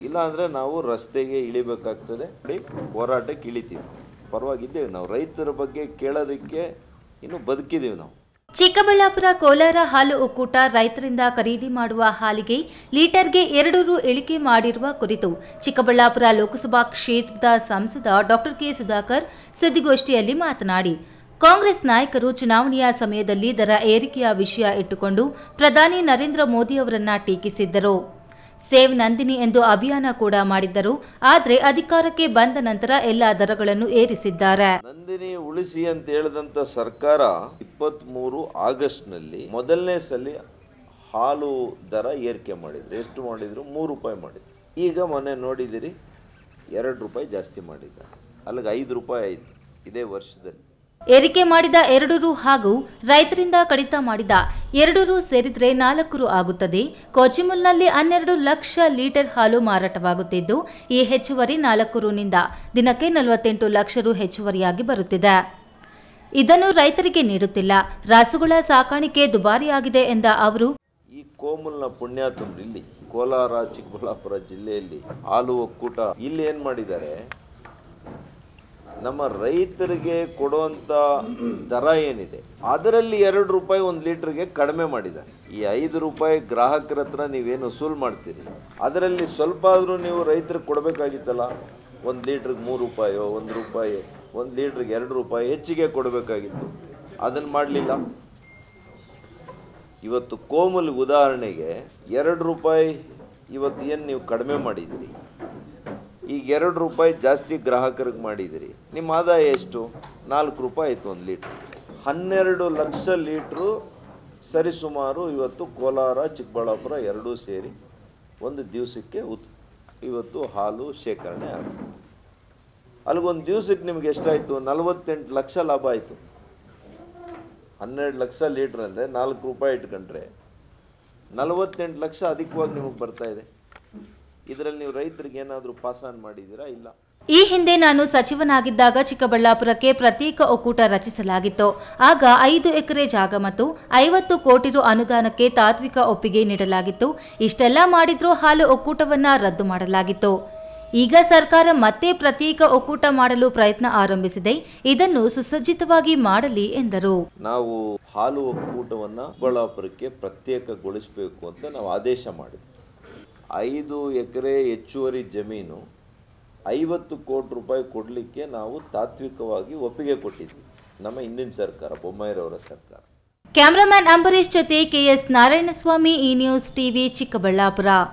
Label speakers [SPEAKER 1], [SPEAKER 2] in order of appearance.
[SPEAKER 1] ಇಲ್ಲ ಅಂದರೆ ನಾವು ರಸ್ತೆಗೆ ಇಳಿಬೇಕಾಗ್ತದೆ, ಹೋರಾಟಕ್ಕೆ ಇಳಿತೀವಿ. ಪರವಾಗಿದ್ದೇವೆ ನಾವು, ರೈತರ ಬಗ್ಗೆ ಕೇಳೋದಕ್ಕೆ ಇನ್ನೂ ಬದುಕಿದ್ದೀವಿ ನಾವು.
[SPEAKER 2] ಚಿಕ್ಕಬಳ್ಳಾಪುರ ಕೋಲಾರ ಹಾಲು ಒಕ್ಕೂಟ ರೈತರಿಂದ ಖರೀದಿ ಮಾಡುವ ಹಾಲಿಗೆ ಲೀಟರ್ಗೆ 2 ರು ಇಳಿಕೆ ಮಾಡಿರುವ ಕುರಿತು ಚಿಕ್ಕಬಳ್ಳಾಪುರ ಲೋಕಸಭಾ ಕ್ಷೇತ್ರದ ಸಂಸದ ಡಾಕ್ಟರ್ ಕೆ ಸುಧಾಕರ್ ಸುದ್ದಿಗೋಷ್ಠಿಯಲ್ಲಿ ಮಾತನಾಡಿ, ಕಾಂಗ್ರೆಸ್ ನಾಯಕರು ಚುನಾವಣೆಯ ಸಮಯದಲ್ಲಿ ದರ ಏರಿಕೆಯ ವಿಷಯ ಇಟ್ಟುಕೊಂಡು ಪ್ರಧಾನಿ ನರೇಂದ್ರ ಮೋದಿ ಅವರನ್ನ ಟೀಕಿಸಿದ್ದರು. ಸೇವ್ ನಂದಿನಿ ಎಂದು ಅಭಿಯಾನ ಕೂಡ ಮಾಡಿದ್ದರು. ಆದರೆ ಅಧಿಕಾರಕ್ಕೆ ಬಂದ ನಂತರ ಎಲ್ಲ ದರಗಳನ್ನು ಏರಿಸಿದ್ದಾರೆ.
[SPEAKER 1] ನಂದಿನಿ ಉಳಿಸಿ ಅಂತ ಹೇಳಿದಂತ ಸರ್ಕಾರ 23 ಆಗಸ್ಟ್ನಲ್ಲಿ ಮೊದಲನೇ ಸಲ ಹಾಲು ದರ ಏರಿಕೆ ಮಾಡಿದ್ರು. ಎಷ್ಟು ಮಾಡಿದ್ರು? 3 ರೂಪಾಯಿ ಮಾಡಿದ್ರು. ಈಗ ಮೊನ್ನೆ ನೋಡಿದಿರಿ 2 ರೂಪಾಯಿ ಜಾಸ್ತಿ ಮಾಡಿದ್ದಾರೆ. ಅಲ್ಲಿಗೆ 5 ರೂಪಾಯಿ ಆಯಿತು ಇದೇ ವರ್ಷದಲ್ಲಿ.
[SPEAKER 2] ಏರಿಕೆ ಮಾಡಿದ 2 ರು ಹಾಗೂ ರೈತರಿಂದ ಕಡಿತ ಮಾಡಿದ 2 ರು ಸೇರಿದ್ರೆ 4 ರು ಆಗುತ್ತದೆ. ಕೋಚಿಮುಲ್ನಲ್ಲಿ 12 ಲಕ್ಷ ಲೀಟರ್ ಹಾಲು ಮಾರಾಟವಾಗುತ್ತಿದ್ದು, ಈ ಹೆಚ್ಚುವರಿ 4 ರುನಿಂದ ದಿನಕ್ಕೆ 48 ಲಕ್ಷ ರು ಹೆಚ್ಚುವರಿಯಾಗಿ ಬರುತ್ತಿದೆ. ಇದನ್ನು ರೈತರಿಗೆ ನೀಡುತ್ತಿಲ್ಲ. ರಾಸುಗಳ ಸಾಕಾಣಿಕೆ ದುಬಾರಿಯಾಗಿದೆ ಎಂದ ಅವರು,
[SPEAKER 1] ಈ ಕೋಮುಲ್ನ ಪುಣ್ಯಾತಂದ್ರು ಇಲ್ಲಿ ಕೋಲಾರ ಚಿಕ್ಕಬಳ್ಳಾಪುರ ಜಿಲ್ಲೆಯಲ್ಲಿ ಹಾಲು ಒಕ್ಕೂಟ ಇಲ್ಲಿ ಏನು ಮಾಡಿದ್ದಾರೆ, ನಮ್ಮ ರೈತರಿಗೆ ಕೊಡುವಂಥ ದರ ಏನಿದೆ ಅದರಲ್ಲಿ 2 ರೂಪಾಯಿ 1 ಲೀಟ್ರಿಗೆ ಕಡಿಮೆ ಮಾಡಿದ್ದಾರೆ. ಈ 5 ರೂಪಾಯಿ ಗ್ರಾಹಕರ ಹತ್ರ ನೀವೇನು ವಸೂಲು ಮಾಡ್ತೀರಿ, ಅದರಲ್ಲಿ ಸ್ವಲ್ಪ ಆದರೂ ನೀವು ರೈತರಿಗೆ ಕೊಡಬೇಕಾಗಿತ್ತಲ್ಲ. 1 ಲೀಟ್ರಿಗೆ 3 ರೂಪಾಯೋ 1 ರೂಪಾಯಿ, 1 ಲೀಟ್ರಿಗೆ 2 ರೂಪಾಯಿ ಹೆಚ್ಚಿಗೆ ಕೊಡಬೇಕಾಗಿತ್ತು. ಅದನ್ನು ಮಾಡಲಿಲ್ಲ. ಇವತ್ತು ಕೋಮುಲ್ಗೆ ಉದಾಹರಣೆಗೆ 2 ರೂಪಾಯಿ ಇವತ್ತು ಏನು ನೀವು ಕಡಿಮೆ ಮಾಡಿದಿರಿ, ಈಗ 2 ರೂಪಾಯಿ ಜಾಸ್ತಿ ಗ್ರಾಹಕರಿಗೆ ಮಾಡಿದಿರಿ. ನಿಮ್ಮ ಆದಾಯ ಎಷ್ಟು? 4 ರೂಪಾಯಿ ಆಯಿತು 1 ಲೀಟ್ರ್. 12 ಲಕ್ಷ ಲೀಟ್ರು ಸರಿಸುಮಾರು ಇವತ್ತು ಕೋಲಾರ ಚಿಕ್ಕಬಳ್ಳಾಪುರ ಎರಡೂ ಸೇರಿ ಒಂದು ದಿವಸಕ್ಕೆ ಇವತ್ತು ಹಾಲು ಶೇಖರಣೆ ಆಗುತ್ತೆ. ಅಲ್ಲಿಗೊಂದು ದಿವಸಕ್ಕೆ ನಿಮಗೆ ಎಷ್ಟಾಯಿತು? 48 ಲಕ್ಷ ಲಾಭ ಆಯಿತು. 12 ಲಕ್ಷ ಲೀಟ್ರ್ ಅಂದರೆ 4 ರೂಪಾಯಿ ಇಟ್ಕೊಂಡ್ರೆ 48 ಲಕ್ಷ ಅಧಿಕವಾಗಿ ನಿಮಗೆ ಬರ್ತಾ ಇದೆ. ಇದರಲ್ಲಿ ನೀವು ರೈತರಿಗೆ ಏನಾದರೂ ಪಾಸ್ ಆನ್ ಮಾಡಿದ್ದೀರಾ? ಇಲ್ಲ.
[SPEAKER 2] ಈ ಹಿಂದೆ ನಾನು ಸಚಿವನಾಗಿದ್ದಾಗ ಚಿಕ್ಕಬಳ್ಳಾಪುರಕ್ಕೆ ಪ್ರತ್ಯೇಕ ಒಕ್ಕೂಟ ರಚಿಸಲಾಗಿತ್ತು. ಆಗ 5 ಎಕರೆ ಜಾಗ ಮತ್ತು 50 ಕೋಟಿ ರು ಅನುದಾನಕ್ಕೆ ತಾತ್ವಿಕ ಒಪ್ಪಿಗೆ ನೀಡಲಾಗಿತ್ತು. ಇಷ್ಟೆಲ್ಲ ಮಾಡಿದ್ರೂ ಹಾಲು ಒಕ್ಕೂಟವನ್ನ ರದ್ದು ಮಾಡಲಾಗಿತ್ತು. ಈಗ ಸರ್ಕಾರ ಮತ್ತೆ ಪ್ರತ್ಯೇಕ ಒಕ್ಕೂಟ ಮಾಡಲು ಪ್ರಯತ್ನ ಆರಂಭಿಸಿದೆ. ಇದನ್ನು ಸುಸಜ್ಜಿತವಾಗಿ ಮಾಡಲಿ ಎಂದರು.
[SPEAKER 1] ನಾವು ಹಾಲು ಒಕ್ಕೂಟವನ್ನ ಚಿಕ್ಕಬಳ್ಳಾಪುರಕ್ಕೆ ಪ್ರತ್ಯೇಕಗೊಳಿಸಬೇಕು ಅಂತ ನಾವು ಆದೇಶ ಮಾಡಿದ್ವಿ. 5 ಎಕರೆ ಹೆಚ್ಚುವರಿ ಜಮೀನು 50 ಕೋಟಿ ರೂಪಾಯಿ ಕೊಡಲಿಕ್ಕೆ ನಾವು ತಾತ್ವಿಕವಾಗಿ ಒಪ್ಪಿಗೆ ಕೊಟ್ಟಿದ್ವಿ. ನಮ್ಮ ಹಿಂದಿನ ಸರ್ಕಾರ, ಬೊಮ್ಮಾಯಿರವರ ಸರ್ಕಾರ.
[SPEAKER 2] ಕ್ಯಾಮರಾಮನ್ ಅಂಬರೀಶ್ ಜೊತೆ ಕೆಎಸ್ ನಾರಾಯಣಸ್ವಾಮಿ, ಈ ನ್ಯೂಸ್ ಟಿವಿ, ಚಿಕ್ಕಬಳ್ಳಾಪುರ.